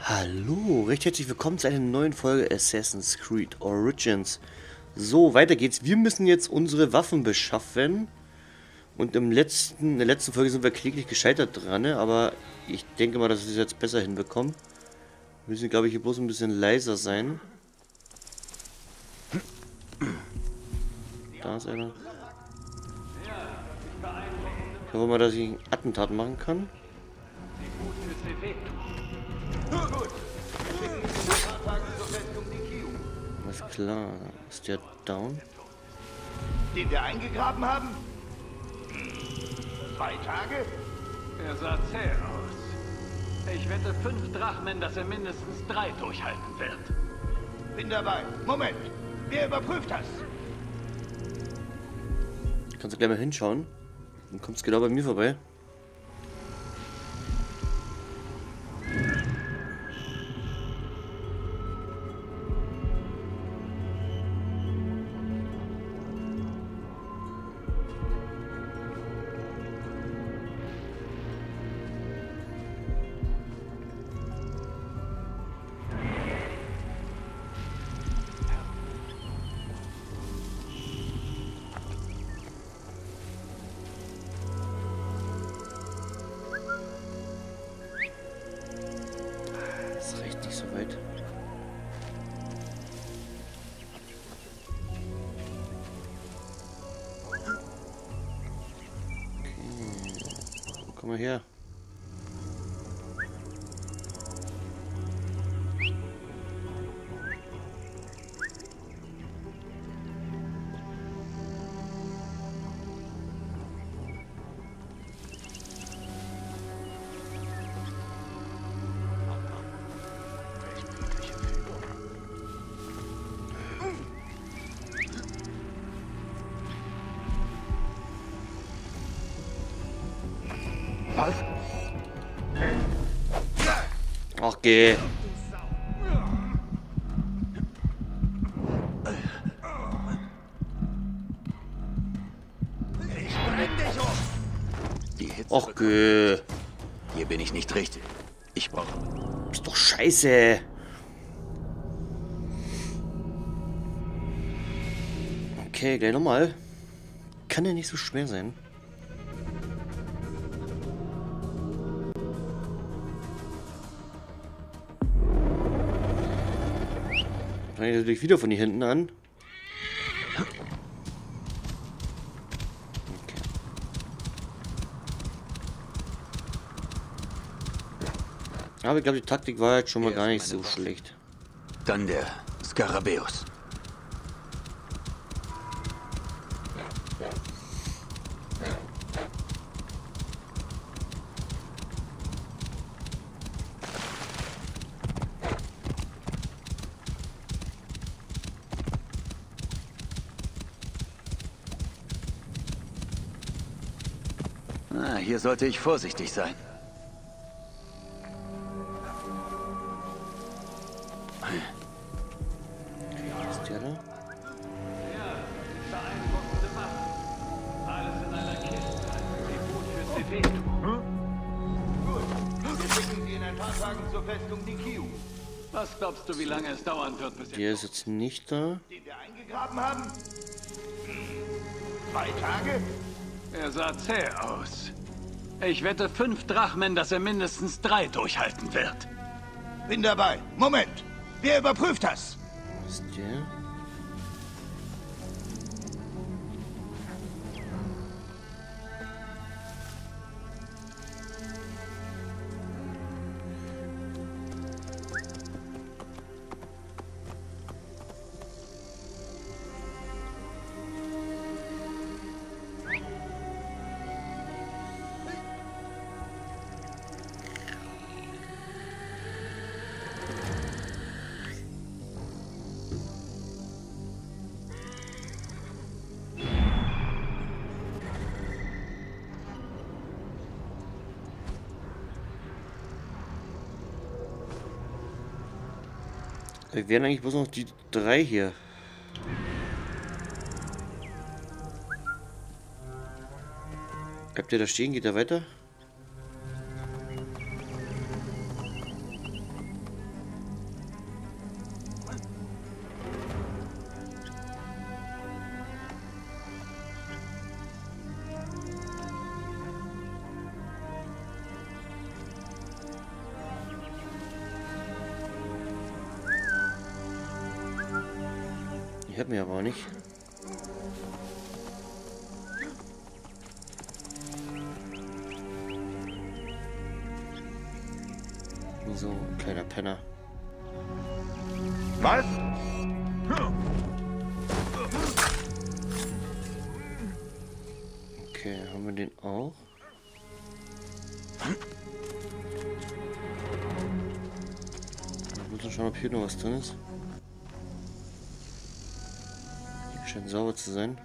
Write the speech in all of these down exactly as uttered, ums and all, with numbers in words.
Hallo, recht herzlich willkommen zu einer neuen Folge Assassin's Creed Origins. So, weiter geht's. Wir müssen jetzt unsere Waffen beschaffen. Und im letzten, in der letzten Folge sind wir kläglich gescheitert dran, ne? Aber ich denke mal, dass wir es jetzt besser hinbekommen. Wir müssen, glaube ich, hier bloß ein bisschen leiser sein. Da ist einer. Ich hoffe mal, dass ich ein Attentat machen kann. Alles klar, ist der down? Den wir eingegraben haben? Zwei Tage? Er sah zäh aus. Ich wette fünf Drachmen, dass er mindestens drei durchhalten wird. Bin dabei. Moment. Wer überprüft das? Kannst du gleich mal hinschauen? Dann kommt es genau bei mir vorbei. Soweit. Okay. Komm mal her. Was? Ach, geh. Ich bring dich um. Die Hitze. Ach, geh. Hier bin ich nicht richtig. Ich brauche. Ist doch scheiße. Okay, gleich nochmal. Kann ja nicht so schwer sein. Fange ich natürlich wieder von hier hinten an. Okay. Aber ich glaube, die Taktik war jetzt schon mal gar nicht so schlecht. Dann der Skarabäus. Ah, hier sollte ich vorsichtig sein. Ist der da? Ja, beeindruckende Waffen. Alles in einer Kiste. Wie gut fürs Defektum. Gut. Wir schicken Sie in ein paar Tagen zur Festung Nikiu. Was glaubst du, wie lange es dauern wird, bis Der er... ist jetzt nicht da. Den wir eingegraben haben? Zwei Tage? Er sah zäh aus. Ich wette fünf Drachmen, dass er mindestens drei durchhalten wird. Bin dabei. Moment. Wer überprüft das? Ist der? Wir wären eigentlich bloß noch die drei hier. Bleibt der da stehen? Geht er weiter? Ich hab mir aber auch nicht. So, ein kleiner Penner. Was? Okay, haben wir den auch? Ich muss mal schauen, ob hier noch was drin ist. Hier scheint sauber zu sein.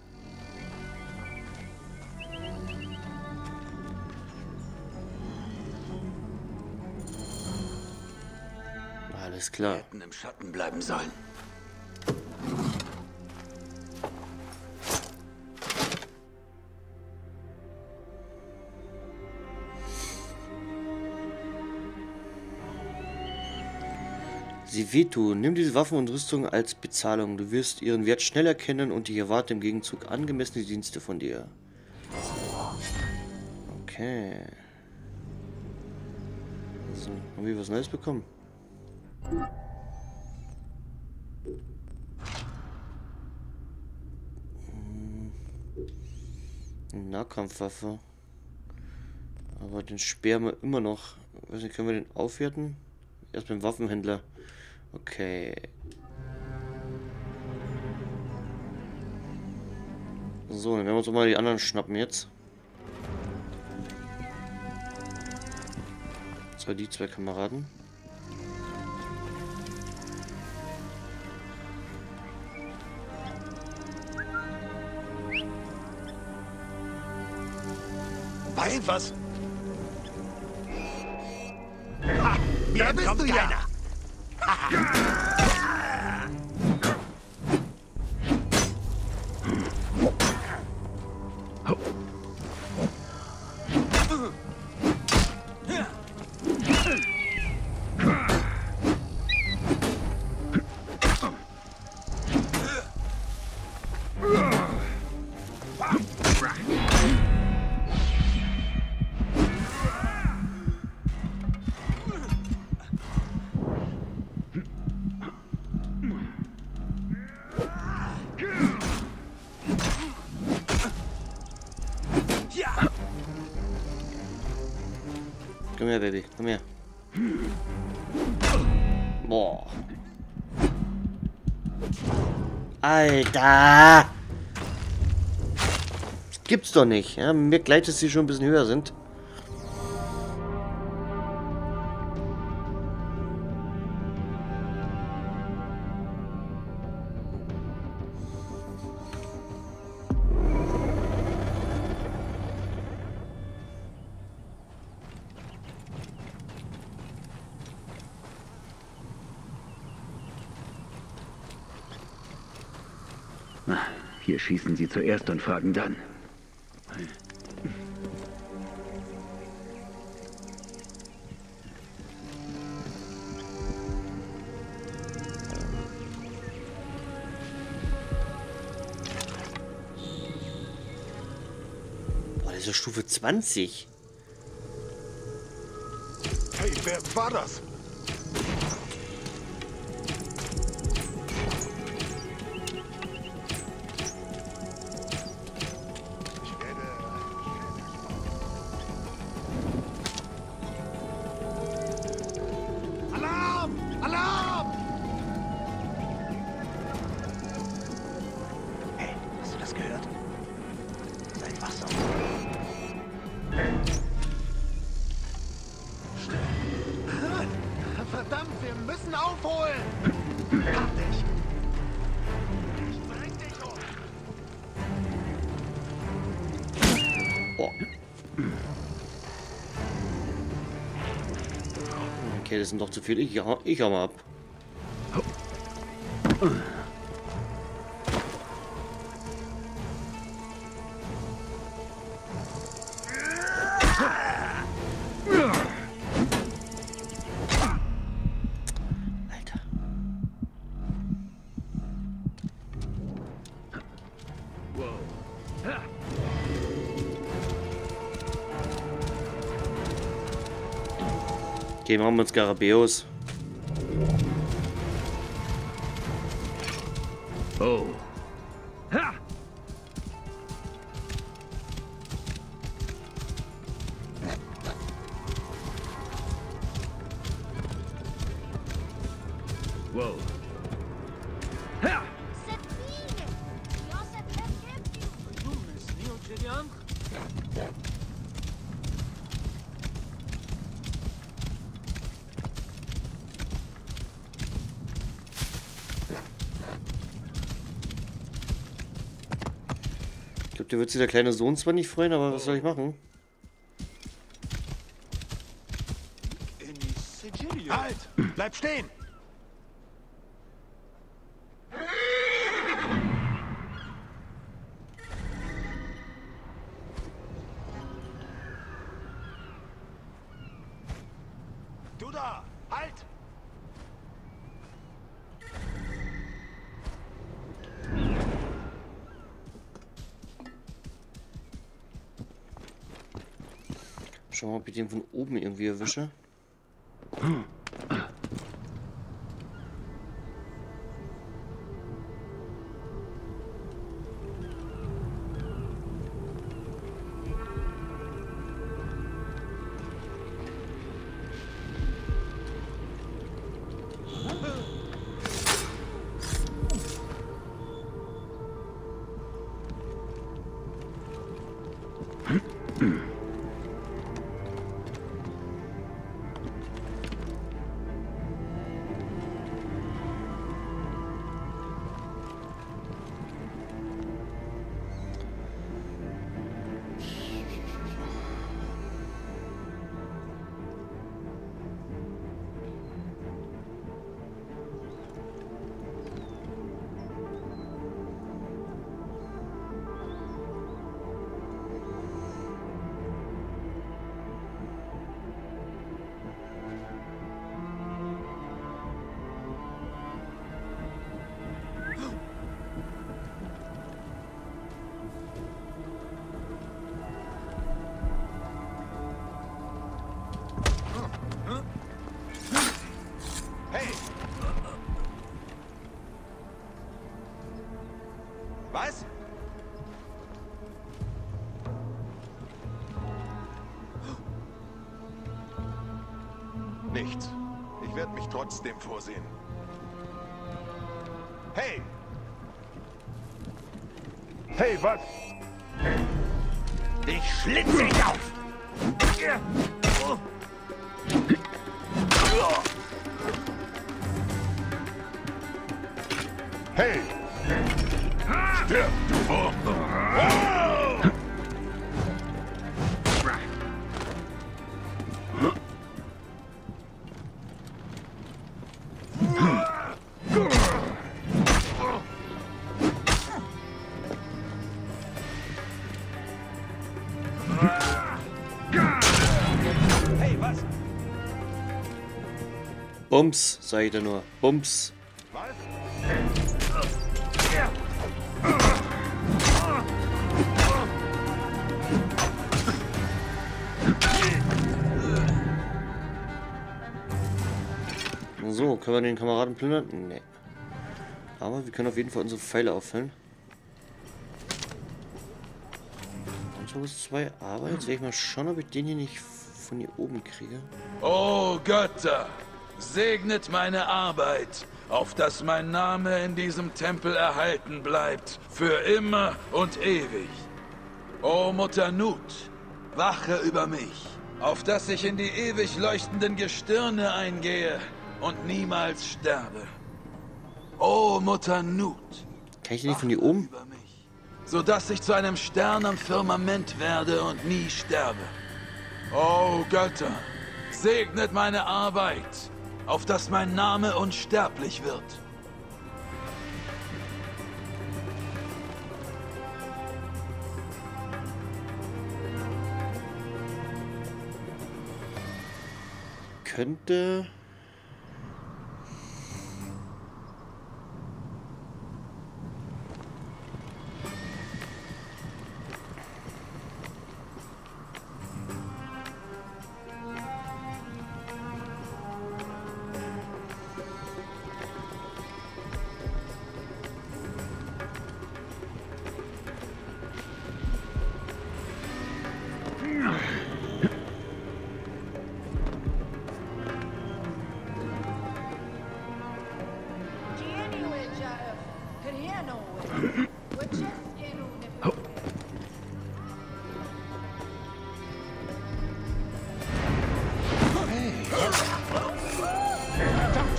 Alles klar. Hätten im Schatten bleiben sollen. Sivetu, nimm diese Waffen und Rüstung als Bezahlung. Du wirst ihren Wert schnell erkennen und ich erwarte im Gegenzug angemessene Dienste von dir. Okay. So, haben wir was Neues bekommen? Hm. Eine Nahkampfwaffe. Aber den Speer haben wir immer noch. Weiß nicht, können wir den aufwerten? Erst beim Waffenhändler. Okay. So, dann werden wir uns auch mal die anderen schnappen jetzt. Das war die zwei Kameraden. Weißt was? Ha, da bist du ja! Komm her, Baby, komm her. Boah. Alter! Das gibt's doch nicht. Ja? Mir gleich, dass sie schon ein bisschen höher sind. Hier schießen sie zuerst und fragen dann. Boah, das ist ja Stufe zwanzig. Hey, wer war das? Alarm! Alarm! Hey, hast du das gehört? Seid wachsam. Verdammt, wir müssen aufholen! Hab dich! Ich bring dich um! Boah. Okay, das sind doch zu viel. Ich, hau- ich hau mal ab. Alter. Okay, machen wir uns Garabeos. Oh. Ha! Wow. Ha! Cette fille! Io se perché più? Du bist Neo Gideon? Ich glaube, der wird sich der kleine Sohn zwar nicht freuen, aber was soll ich machen? Halt! Bleib stehen! Du da! Halt! Schau mal, ob ich den von oben irgendwie erwische. Hey! Was? Nichts. Ich werde mich trotzdem vorsehen. Hey! Hey, was? Ich schlitze dich auf! Hey! Stirb, du Wurm! Hey, was? Bums, sag ich da nur. Bums. Was? So, können wir den Kameraden plündern? Nee. Aber wir können auf jeden Fall unsere Pfeile auffüllen. Anschluss zwei, aber jetzt werde ich mal schauen, ob ich den hier nicht von hier oben kriege. O Götter, segnet meine Arbeit, auf dass mein Name in diesem Tempel erhalten bleibt, für immer und ewig. O Mutter Nut, wache über mich, auf dass ich in die ewig leuchtenden Gestirne eingehe und niemals sterbe. O Mutter Nut, Kann ich den nicht von hier oben? über mich, so dass ich zu einem Stern am Firmament werde und nie sterbe. O Götter, segnet meine Arbeit, auf dass mein Name unsterblich wird. Könnte...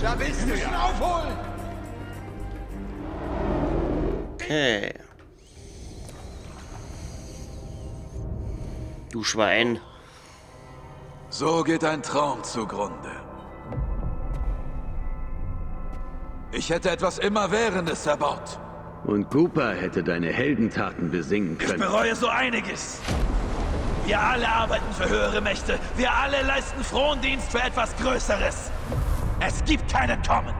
Da bist du ja. Aufholen! Okay. Du Schwein. So geht ein Traum zugrunde. Ich hätte etwas Immerwährendes erbaut. Und Cooper hätte deine Heldentaten besingen Ich können. bereue so einiges. Wir alle arbeiten für höhere Mächte. Wir alle leisten Frondienst für etwas Größeres. Es gibt keinen Tommen.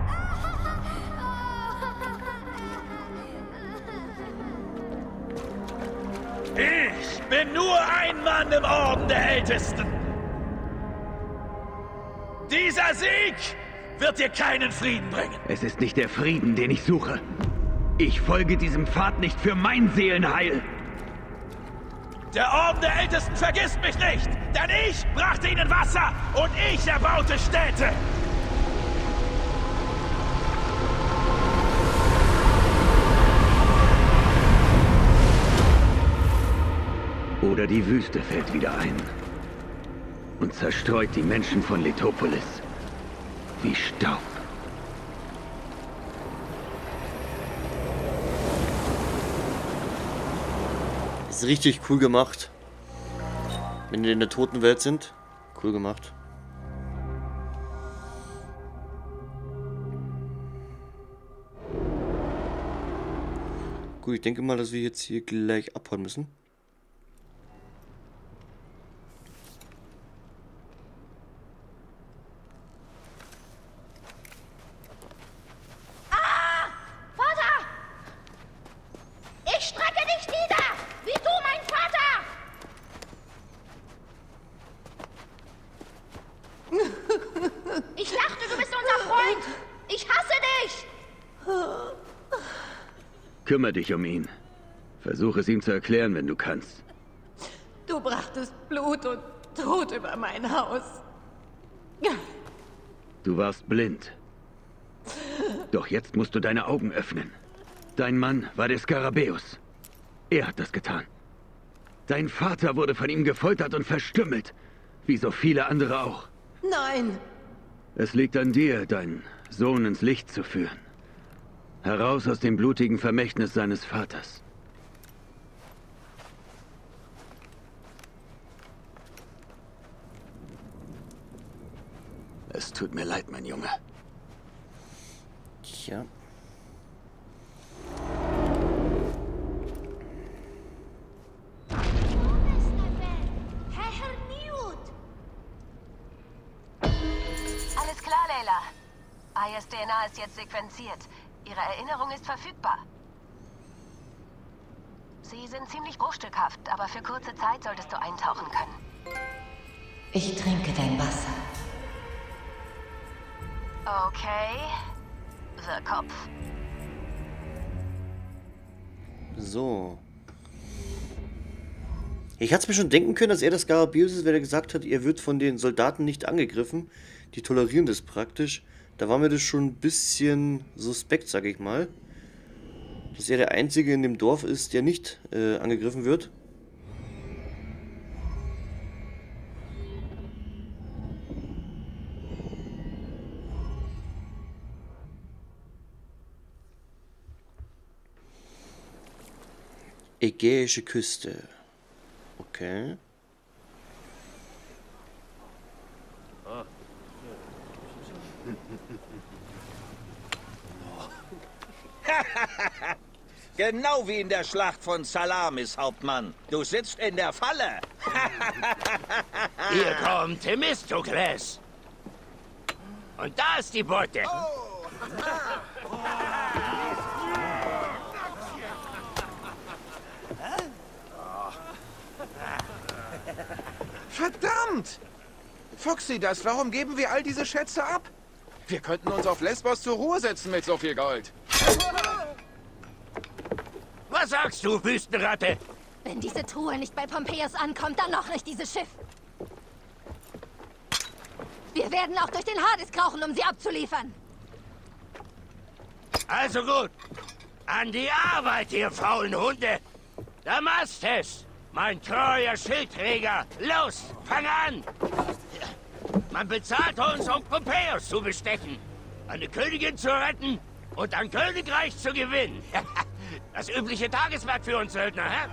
Ich bin nur ein Mann im Orden der Ältesten. Dieser Sieg wird dir keinen Frieden bringen. Es ist nicht der Frieden, den ich suche. Ich folge diesem Pfad nicht für mein Seelenheil. Der Orden der Ältesten vergisst mich nicht, denn ich brachte ihnen Wasser und ich erbaute Städte. Oder die Wüste fällt wieder ein und zerstreut die Menschen von Letopolis wie Staub. Ist richtig cool gemacht. Wenn die in der toten Welt sind. Cool gemacht. Gut, ich denke mal, dass wir jetzt hier gleich abhauen müssen. Vater! Ich strecke dich nieder! Wie du, mein Vater! Ich dachte, du bist unser Freund! Ich hasse dich! Kümmere dich um ihn. Versuch es ihm zu erklären, wenn du kannst. Du brachtest Blut und Tod über mein Haus. Du warst blind. Doch jetzt musst du deine Augen öffnen. Dein Mann war der Skarabäus. Er hat das getan. Dein Vater wurde von ihm gefoltert und verstümmelt. Wie so viele andere auch. Nein! Es liegt an dir, deinen Sohn ins Licht zu führen. Heraus aus dem blutigen Vermächtnis seines Vaters. Es tut mir leid, mein Junge. Tja. Alles klar, Layla. I S D N A ist jetzt sequenziert. Ihre Erinnerung ist verfügbar. Sie sind ziemlich bruchstückhaft, aber für kurze Zeit solltest du eintauchen können. Ich trinke dein Wasser. Okay. Wirrkopf. So. Ich hatte es mir schon denken können, dass er das Skarabäus ist, wenn er gesagt hat, er wird von den Soldaten nicht angegriffen. Die tolerieren das praktisch. Da war mir das schon ein bisschen suspekt, sag ich mal. Dass er der Einzige in dem Dorf ist, der nicht äh, angegriffen wird. Ägäische Küste. Okay. Genau wie in der Schlacht von Salamis, Hauptmann. Du sitzt in der Falle. Hier kommt Themistokles. Und da ist die Beute. Verdammt! Foxy, das, warum geben wir all diese Schätze ab? Wir könnten uns auf Lesbos zur Ruhe setzen mit so viel Gold. Was sagst du, Wüstenratte? Wenn diese Truhe nicht bei Pompeius ankommt, dann noch nicht dieses Schiff. Wir werden auch durch den Hades krauchen, um sie abzuliefern. Also gut. An die Arbeit, ihr faulen Hunde. Damastes, mein treuer Schildträger. Los, fang an. Man bezahlt uns, um Pompeius zu bestechen. eine Königin zu retten und ein Königreich zu gewinnen. Das übliche Tageswerk für uns Söldner, hä?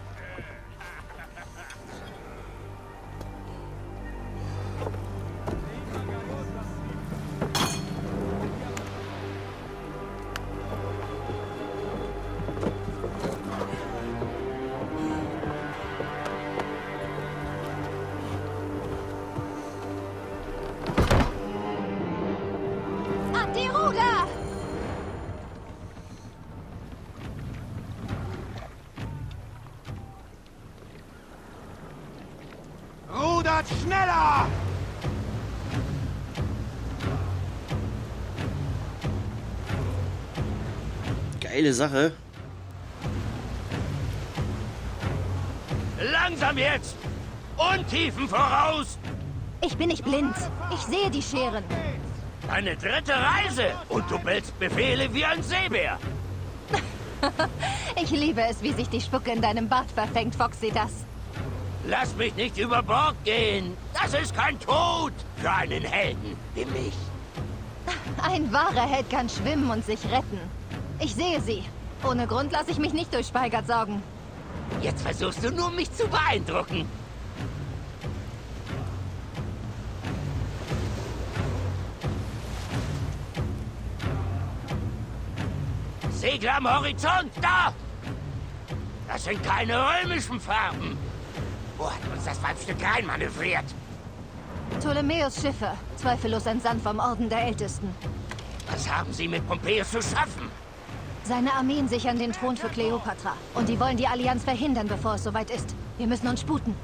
An die Ruder! Rudert schneller! Geile Sache. Langsam jetzt! Untiefen voraus! Ich bin nicht blind. Ich sehe die Scheren. Eine dritte Reise! Und du bellst Befehle wie ein Seebär! Ich liebe es, wie sich die Spucke in deinem Bart verfängt, Foxy, das. Lass mich nicht über Bord gehen! Das ist kein Tod für einen Helden wie mich! Ein wahrer Held kann schwimmen und sich retten. Ich sehe sie. Ohne Grund lasse ich mich nicht durch Speigert saugen. Jetzt versuchst du nur, mich zu beeindrucken. Segler am Horizont, da! Das sind keine römischen Farben. Wo hat uns das Weibstück reinmanövriert? Ptolemäus Schiffe, zweifellos entsandt vom Orden der Ältesten. Was haben sie mit Pompeius zu schaffen? Seine Armeen sichern den Thron für Kleopatra. Und die wollen die Allianz verhindern, bevor es soweit ist. Wir müssen uns sputen.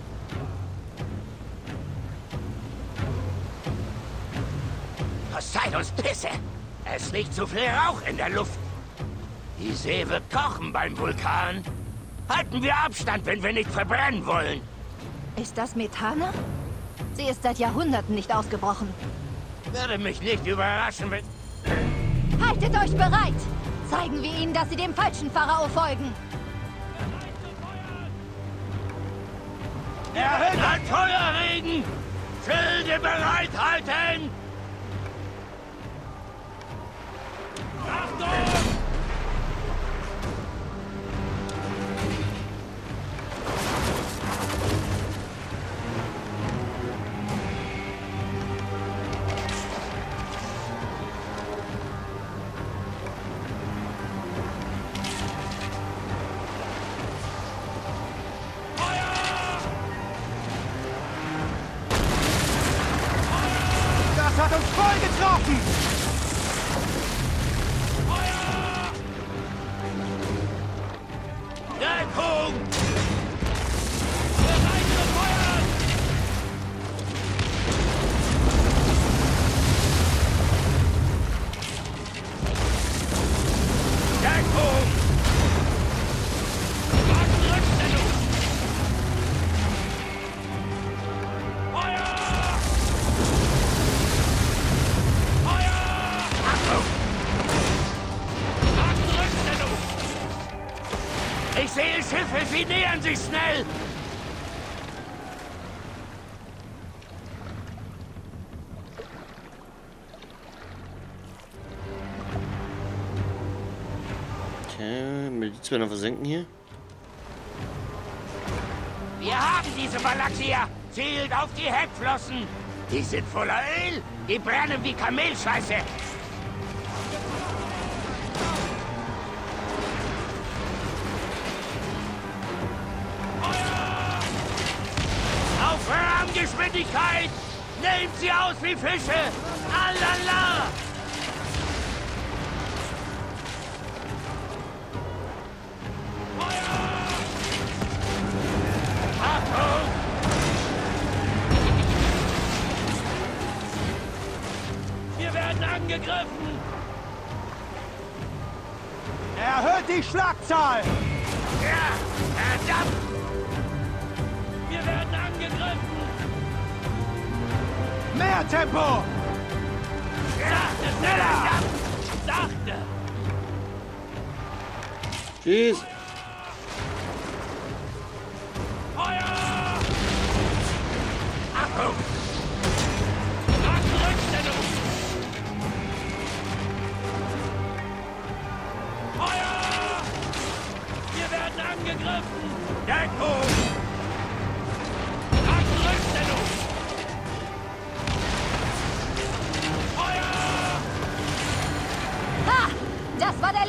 Poseidons Pisse! Es liegt zu viel Rauch in der Luft. Die See wird kochen beim Vulkan. Halten wir Abstand, wenn wir nicht verbrennen wollen. Ist das Methane? Sie ist seit Jahrhunderten nicht ausgebrochen. Würde mich nicht überraschen, wenn... Haltet euch bereit! Zeigen wir ihnen, dass sie dem falschen Pharao folgen. Erhöht ein Feuerregen! Schilde bereithalten! Achtung! Das hat uns voll getroffen! Deckung! Bereit zu feuern! Deckung! Was drückt du? Feuer! Feuer! Achtung! Was drückt du? Ich sehe Schiffe, sie nähern sich schnell! Okay, Miliz werden wir versenken hier. Wir haben diese Valaxier! Zielt auf die Heckflossen! Die sind voller Öl! Die brennen wie Kamelscheiße! Auf Rahmengeschwindigkeit! Nehmt sie aus wie Fische! Alala! Achtung! Wir werden angegriffen! Erhöht die Schlagzahl! Ja, verdammt! Wir werden angegriffen! Mehr Tempo! Sachte, schneller! Sachte! Tschüss! Feuer! Achtung! Was drückst du?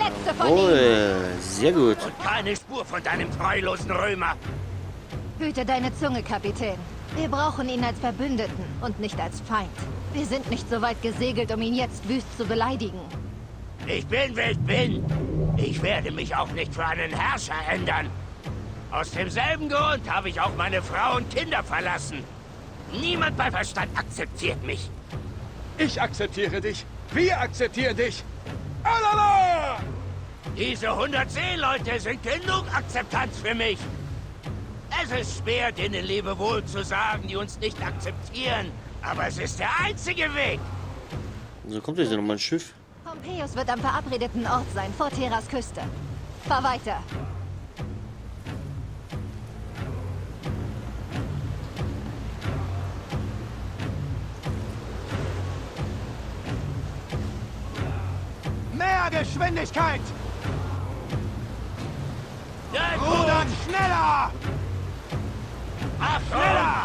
letzte von Oh, ihnen. sehr gut. Und keine Spur von deinem treulosen Römer. Hüte deine Zunge, Kapitän. Wir brauchen ihn als Verbündeten und nicht als Feind. Wir sind nicht so weit gesegelt, um ihn jetzt wüst zu beleidigen. Ich bin, wer ich bin. Ich werde mich auch nicht für einen Herrscher ändern. Aus demselben Grund habe ich auch meine Frau und Kinder verlassen. Niemand bei Verstand akzeptiert mich. Ich akzeptiere dich. Wir akzeptieren dich. Alala! Diese hundert Seeleute sind genug Akzeptanz für mich. Es ist schwer, denen Lebewohl zu sagen, die uns nicht akzeptieren. Aber es ist der einzige Weg. So kommt jetzt ja nochmal ein Schiff. Pompeius wird am verabredeten Ort sein, vor Terras Küste. Fahr weiter. Mehr Geschwindigkeit! Ja, Rudern schneller! Ach, schneller!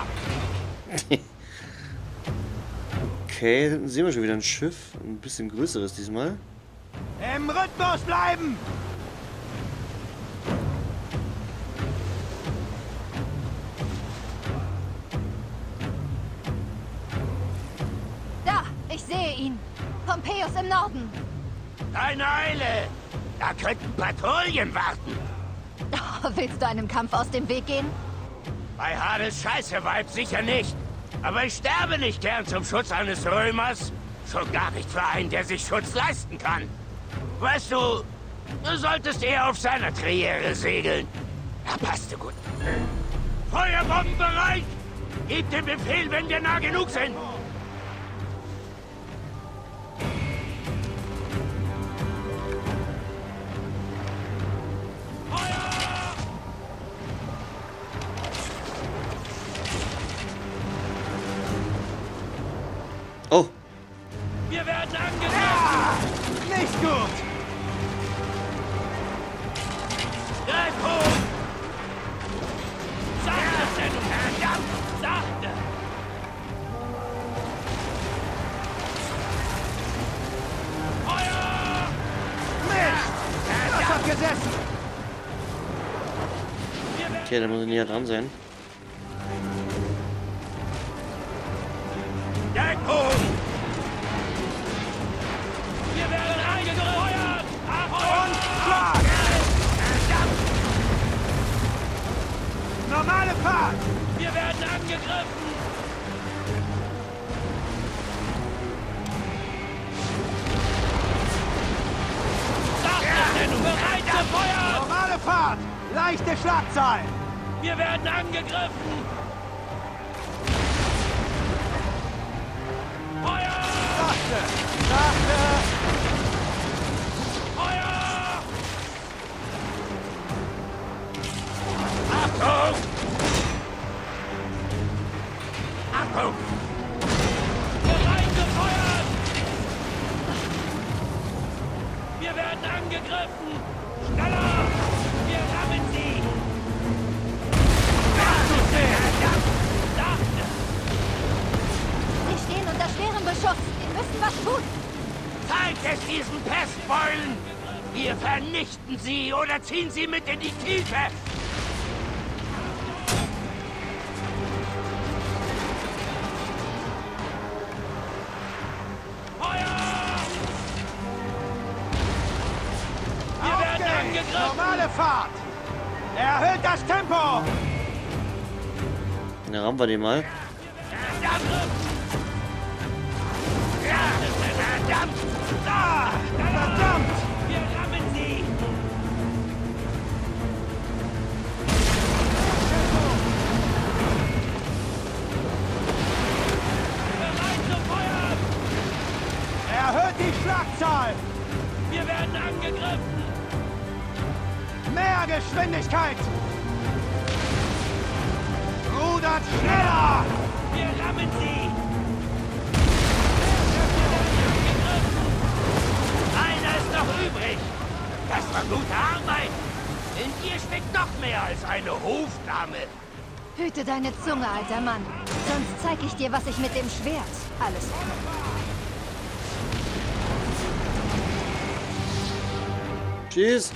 Okay, hinten sehen wir schon wieder ein Schiff. Ein bisschen größeres diesmal. Im Rhythmus bleiben! Da, ich sehe ihn. Pompeius im Norden. Keine Eile! Da könnten Patrouillen warten. Oh, willst du einem Kampf aus dem Weg gehen? Bei Hades Scheißeweib sicher nicht. Aber ich sterbe nicht gern zum Schutz eines Römers. Schon gar nicht für einen, der sich Schutz leisten kann. Weißt du, du solltest eher auf seiner Triere segeln. Da passt du gut. Feuerbomben bereit! Gib den Befehl, wenn wir nah genug sind. Oh. Wir werden angegriffen! Ja, nicht gut! Greif hoch! Sachte, denn verdammt! Sachte! Feuer! Mist! Das hat gesessen! Okay, da muss ich näher dran sein. Greif hoch! Wir werden angefeuert! Und Schlag! Normale Fahrt! Wir werden angegriffen! Sachte, bereit zu feuern! Normale Fahrt! Leichte Schlagzahl! Wir werden angegriffen! Feuer! Sachte! Sachte! Feuer! Achtung! Achtung! Bereit zu feuern! Wir werden angegriffen! Schneller! Wir rammen sie! Sie stehen unter schwerem Beschuss. Wir müssen was tun. Zeigt es diesen Pestbeulen! Wir vernichten sie oder ziehen sie mit in die Tiefe! Wir werden angegriffen! Normale Fahrt! Erhöht das Tempo! Dann rammen wir den mal. Verdammt! Ah, verdammt! Wir rammen sie! Bereit zu feuern! Erhöht die Schlagzahl! Wir werden angegriffen! Mehr Geschwindigkeit! Rudert schneller! Wir rammen sie! Einer ist noch übrig! Das war gute Arbeit! In dir steckt noch mehr als eine Hofdame! Hüte deine Zunge, alter Mann. Sonst zeig ich dir, was ich mit dem Schwert alles kann. Tschüss.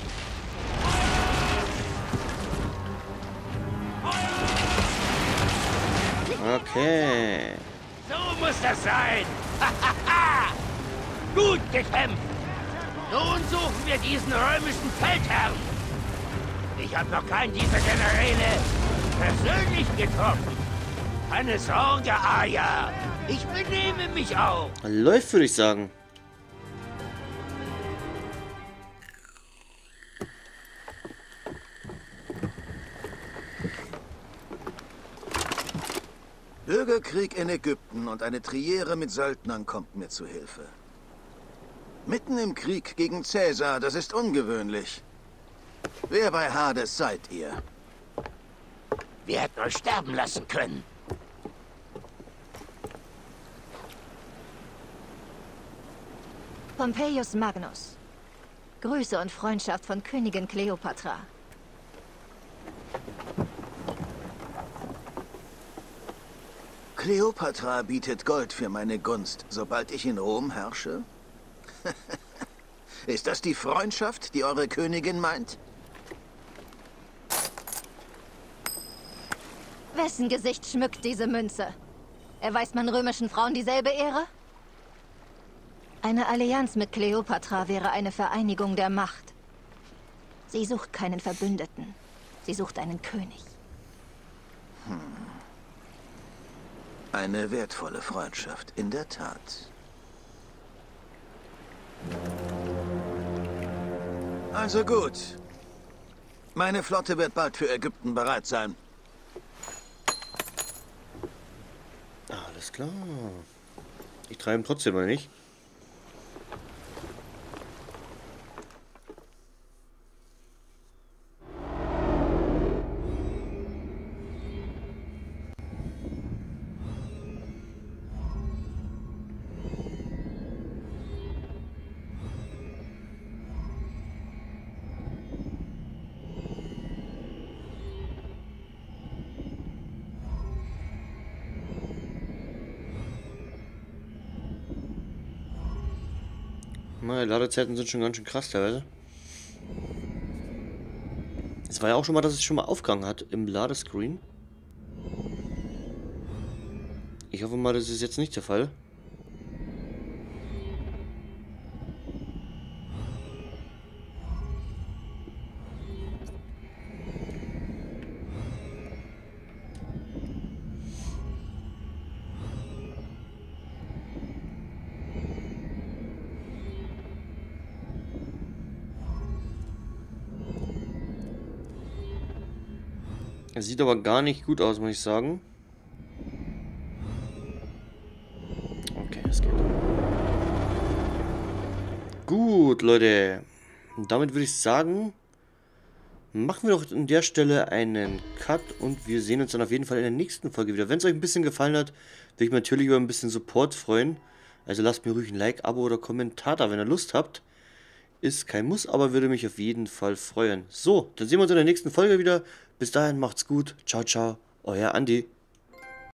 Okay. So muss das sein. Gut gekämpft. Nun suchen wir diesen römischen Feldherrn. Ich habe noch keinen dieser Generäle persönlich getroffen. Keine Sorge, Arya. Ich benehme mich auch. Läuft, würde ich sagen. Bürgerkrieg in Ägypten und eine Triere mit Söldnern kommt mir zu Hilfe. Mitten im Krieg gegen Cäsar, das ist ungewöhnlich. Wer bei Hades seid ihr? Wir hätten euch sterben lassen können. Pompeius Magnus. Grüße und Freundschaft von Königin Kleopatra. Kleopatra bietet Gold für meine Gunst, sobald ich in Rom herrsche? Ist das die Freundschaft, die eure Königin meint? Wessen Gesicht schmückt diese Münze? Erweist man römischen Frauen dieselbe Ehre? Eine Allianz mit Kleopatra wäre eine Vereinigung der Macht. Sie sucht keinen Verbündeten. Sie sucht einen König. Hm. Eine wertvolle Freundschaft, in der Tat. Also gut. Meine Flotte wird bald für Ägypten bereit sein. Alles klar. Ich treibe trotzdem mal nicht. Meine Ladezeiten sind schon ganz schön krass teilweise. Es war ja auch schon mal, dass es schon mal aufgegangen hat im Ladescreen. Ich hoffe mal, das ist jetzt nicht der Fall. Es sieht aber gar nicht gut aus, muss ich sagen. Okay, es geht. Gut, Leute. Und damit würde ich sagen, machen wir doch an der Stelle einen Cut und wir sehen uns dann auf jeden Fall in der nächsten Folge wieder. Wenn es euch ein bisschen gefallen hat, würde ich mich natürlich über ein bisschen Support freuen. Also lasst mir ruhig ein Like, Abo oder Kommentar da, wenn ihr Lust habt. Ist kein Muss, aber würde mich auf jeden Fall freuen. So, dann sehen wir uns in der nächsten Folge wieder. Bis dahin, macht's gut. Ciao, ciao. Euer Andi.